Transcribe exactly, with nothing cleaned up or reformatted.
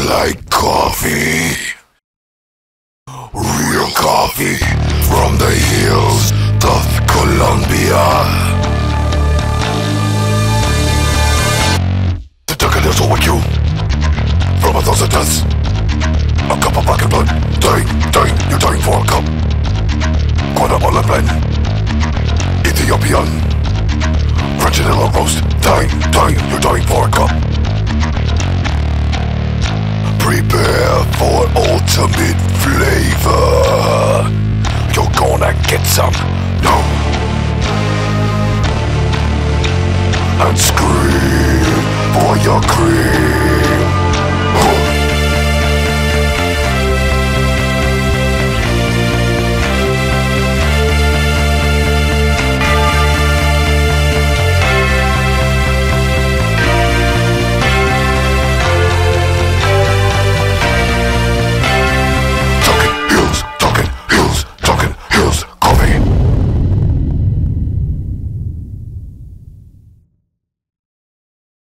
like coffee. Real coffee from the hills of Colombia. The Duncan is over you. From a thousand deaths, a cup of black and blood. Dying, dying, you're dying for a cup. Guatemala blend, Ethiopian, French vanilla roast. Dying, dying, you're dying for a cup. Prepare for ultimate flavor. You're gonna get some, no. And scream for your cream.